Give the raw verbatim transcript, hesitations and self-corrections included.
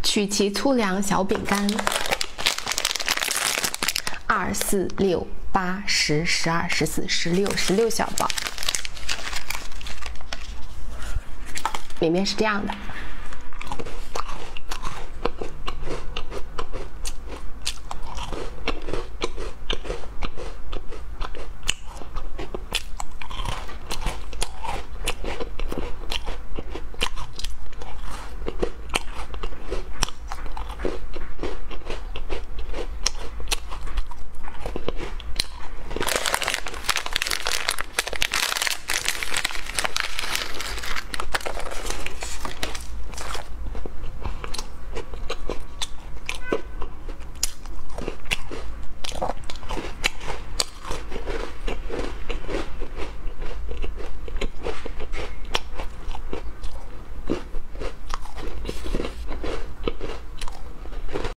曲奇粗粮小饼干。二四六八十十二十四十六十六小包，里面是这样的。